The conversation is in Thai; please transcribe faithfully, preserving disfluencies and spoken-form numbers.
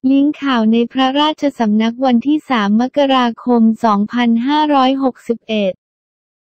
ลิงก์ข่าวในพระราชสำนักวันที่สามมกราคมสองพันห้าร้อยหกสิบเอ็ด